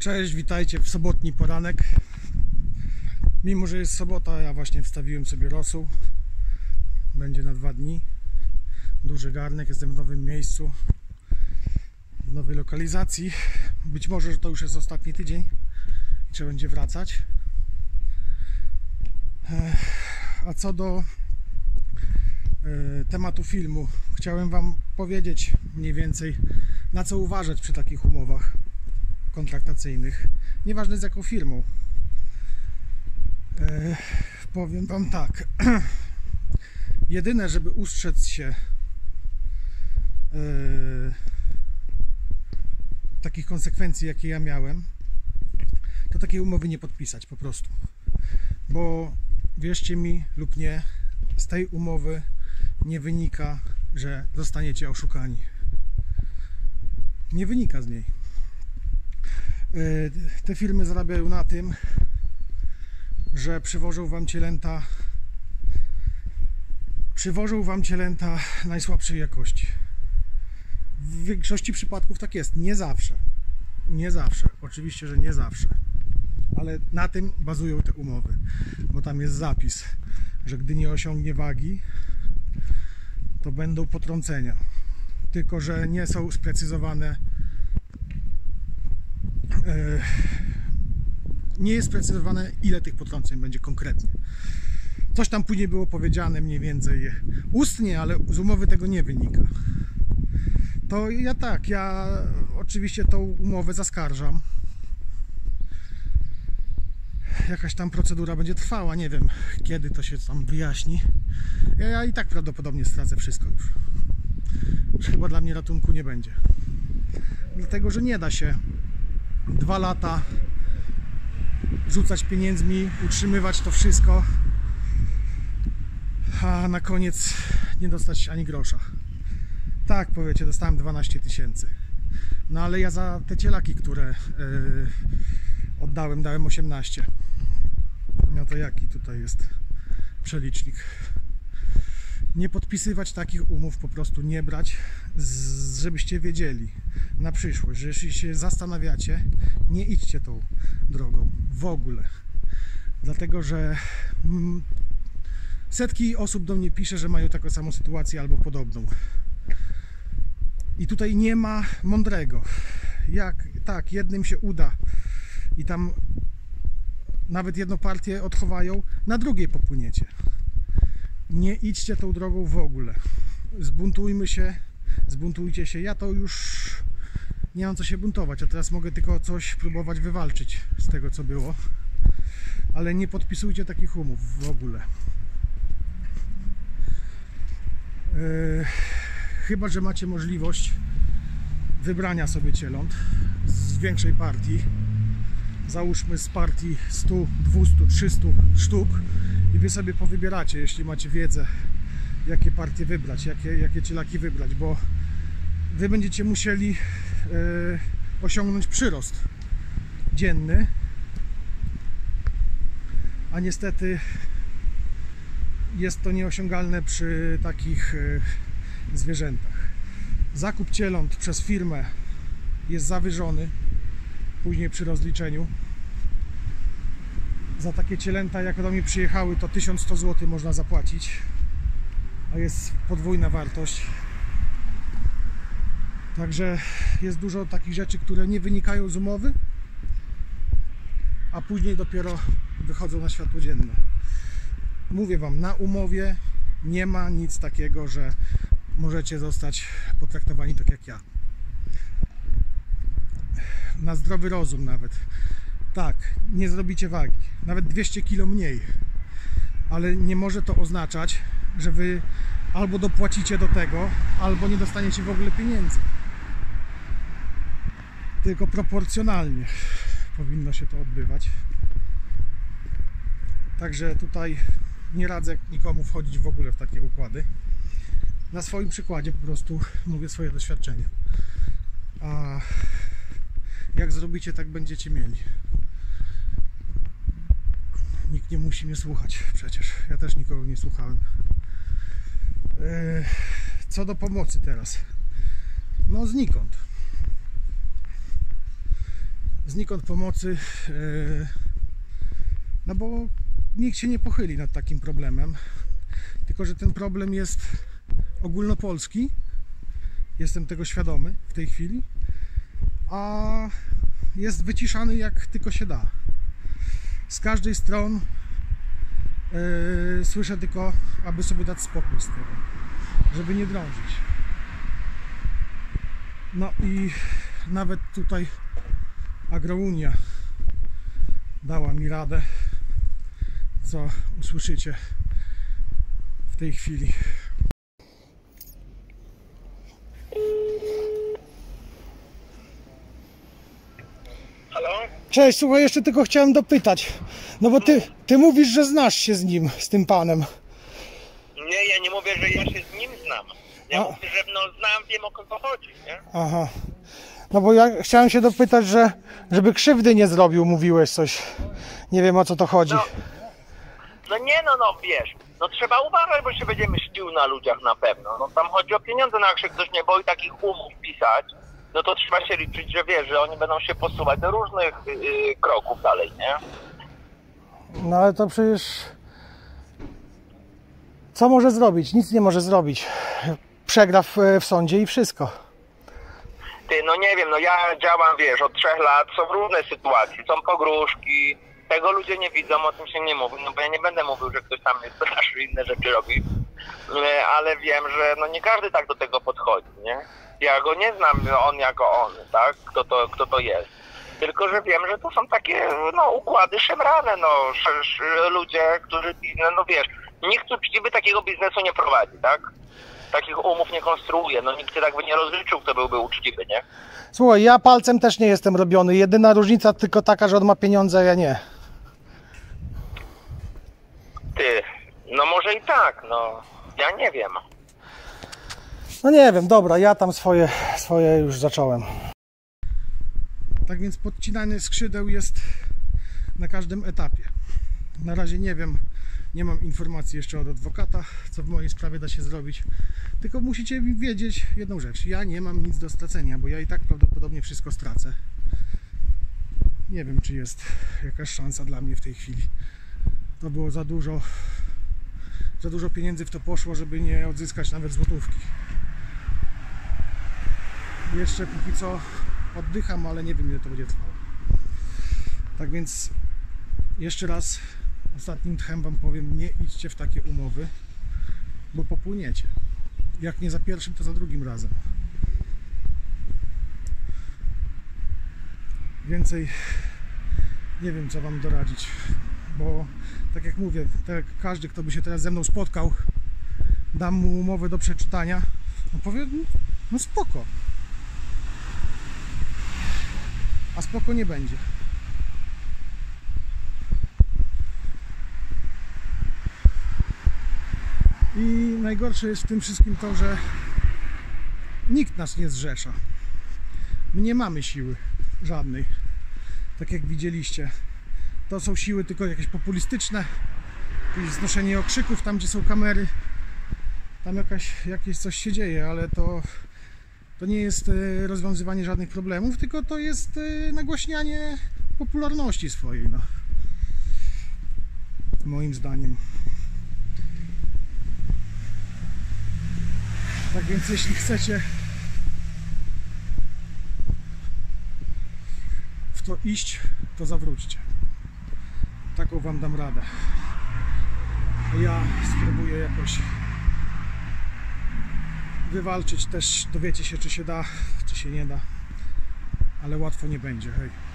Cześć, witajcie w sobotni poranek. Mimo że jest sobota, ja właśnie wstawiłem sobie rosół. Będzie na 2 dni. Duży garnek, jestem w nowym miejscu, w nowej lokalizacji. Być może, że to już jest ostatni tydzień i trzeba będzie wracać. A co do tematu filmu, chciałem Wam powiedzieć mniej więcej, na co uważać przy takich umowach kontraktacyjnych, nieważne z jaką firmą. Powiem Wam tak. Jedyne, żeby ustrzec się takich konsekwencji, jakie ja miałem, to takiej umowy nie podpisać po prostu. Bo wierzcie mi lub nie, z tej umowy nie wynika, że zostaniecie oszukani. Nie wynika z niej. Te firmy zarabiają na tym, że przywożą Wam cielęta najsłabszej jakości. W większości przypadków tak jest. Nie zawsze. Nie zawsze. Oczywiście, że nie zawsze. Ale na tym bazują te umowy. Bo tam jest zapis, że gdy nie osiągnie wagi, to będą potrącenia. Tylko że nie są sprecyzowane. Nie jest sprecyzowane, ile tych potrąceń będzie konkretnie. Coś tam później było powiedziane mniej więcej ustnie, ale z umowy tego nie wynika. To ja oczywiście tą umowę zaskarżam. Jakaś tam procedura będzie trwała, nie wiem kiedy to się tam wyjaśni. Ja i tak prawdopodobnie stracę wszystko już chyba dla mnie ratunku nie będzie. Dlatego, że nie da się 2 lata rzucać pieniędzmi, utrzymywać to wszystko, a na koniec nie dostać ani grosza. Tak, powiecie, dostałem 12 000. No ale ja za te cielaki, które oddałem, dałem 18. No to jaki tutaj jest przelicznik? Nie podpisywać takich umów, po prostu nie brać, żebyście wiedzieli na przyszłość, że jeśli się zastanawiacie, nie idźcie tą drogą w ogóle. Dlatego, że setki osób do mnie pisze, że mają taką samą sytuację albo podobną. I tutaj nie ma mądrego. Tak, jednym się uda i tam nawet jedną partię odchowają, na drugiej popłyniecie. Nie idźcie tą drogą w ogóle. Zbuntujcie się. Ja to już nie mam co się buntować, a teraz mogę tylko coś próbować wywalczyć z tego, co było. Ale nie podpisujcie takich umów w ogóle. Chyba że macie możliwość wybrania sobie cieląt z większej partii. Załóżmy z partii 100, 200, 300 sztuk i wy sobie powybieracie, jeśli macie wiedzę, jakie partie wybrać, jakie cielaki wybrać, bo wy będziecie musieli osiągnąć przyrost dzienny, a niestety jest to nieosiągalne przy takich zwierzętach. Zakup cieląt przez firmę jest zawyżony później przy rozliczeniu. Za takie cielęta, jak do mnie przyjechały, to 1100 zł można zapłacić, a jest podwójna wartość. Także jest dużo takich rzeczy, które nie wynikają z umowy, a później dopiero wychodzą na światło dzienne. Mówię Wam, na umowie nie ma nic takiego, że możecie zostać potraktowani tak jak ja. Na zdrowy rozum nawet. Tak, nie zrobicie wagi, nawet 200 kg mniej, ale nie może to oznaczać, że wy albo dopłacicie do tego, albo nie dostaniecie w ogóle pieniędzy. Tylko proporcjonalnie powinno się to odbywać. Także tutaj nie radzę nikomu wchodzić w ogóle w takie układy. Na swoim przykładzie po prostu mówię swoje doświadczenia. A jak zrobicie, tak będziecie mieli. Nikt nie musi mnie słuchać przecież. Ja też nikogo nie słuchałem. Co do pomocy teraz. No znikąd. znikąd pomocy, no bo nikt się nie pochyli nad takim problemem, tylko że ten problem jest ogólnopolski, jestem tego świadomy w tej chwili, a jest wyciszany jak tylko się da. Z każdej strony słyszę tylko, aby sobie dać spokój z tego, żeby nie drążyć. No i nawet tutaj Agrounia dała mi radę, co usłyszycie w tej chwili. Halo? Cześć, słuchaj, jeszcze tylko chciałem dopytać, no bo ty mówisz, że znasz się z nim, z tym panem. Nie, ja nie mówię, że ja się z nim znam. Ja mówię, że no znam, wiem o kogo chodzi, nie? Aha. No bo ja chciałem się dopytać, żeby krzywdy nie zrobił, mówiłeś coś. Nie wiem, o co to chodzi. No nie, no wiesz, no trzeba uważać, bo się będzie mścił na ludziach na pewno. No tam chodzi o pieniądze, no jak się ktoś nie boi takich umów pisać, no to trzeba się liczyć, że wiesz, że oni będą się posuwać do różnych kroków dalej, nie? No ale to przecież... Co może zrobić? Nic nie może zrobić. Przegra w sądzie i wszystko. Ty, no nie wiem, no ja działam, wiesz, od 3 lat, są różne sytuacje, są pogróżki, tego ludzie nie widzą, o tym się nie mówi, no bo ja nie będę mówił, że ktoś tam jest straszny, inne rzeczy robi, ale wiem, że no nie każdy tak do tego podchodzi, nie? Ja go nie znam, on jako on, tak? Kto to jest. Tylko, że wiem, że to są takie, no, układy szemrane, no, ludzie, którzy, no wiesz, nikt uczciwy takiego biznesu nie prowadzi, tak? Takich umów nie konstruuje, no nikt się tak by nie rozliczył, kto byłby uczciwy, nie? Słuchaj, ja palcem też nie jestem robiony. Jedyna różnica tylko taka, że on ma pieniądze, a ja nie. Ty, no może i tak, no, ja nie wiem. No nie wiem, dobra, ja tam swoje już zacząłem. Tak więc podcinanie skrzydeł jest na każdym etapie. Na razie nie wiem, nie mam informacji jeszcze od adwokata, co w mojej sprawie da się zrobić. Tylko musicie wiedzieć jedną rzecz. Ja nie mam nic do stracenia, bo ja i tak prawdopodobnie wszystko stracę. Nie wiem, czy jest jakaś szansa dla mnie w tej chwili. To było za dużo pieniędzy w to poszło, żeby nie odzyskać nawet złotówki. Jeszcze póki co oddycham, ale nie wiem, ile to będzie trwało. Tak więc jeszcze raz ostatnim tchem wam powiem, nie idźcie w takie umowy, bo popłyniecie. Jak nie za pierwszym, to za drugim razem. Więcej nie wiem, co wam doradzić, bo tak jak mówię, tak każdy, kto by się teraz ze mną spotkał, dam mu umowę do przeczytania, on powie, no spoko. A spoko nie będzie. I najgorsze jest w tym wszystkim to, że nikt nas nie zrzesza. My nie mamy siły żadnej. Tak jak widzieliście. To są siły tylko jakieś populistyczne, jakieś znoszenie okrzyków tam, gdzie są kamery. Tam jakieś coś się dzieje, ale to nie jest rozwiązywanie żadnych problemów, tylko to jest nagłaśnianie popularności swojej, no. Moim zdaniem. Tak więc jeśli chcecie w to iść, to zawróćcie. Taką wam dam radę. Ja spróbuję jakoś wywalczyć też, dowiecie się, czy się da, czy się nie da, ale łatwo nie będzie, hej.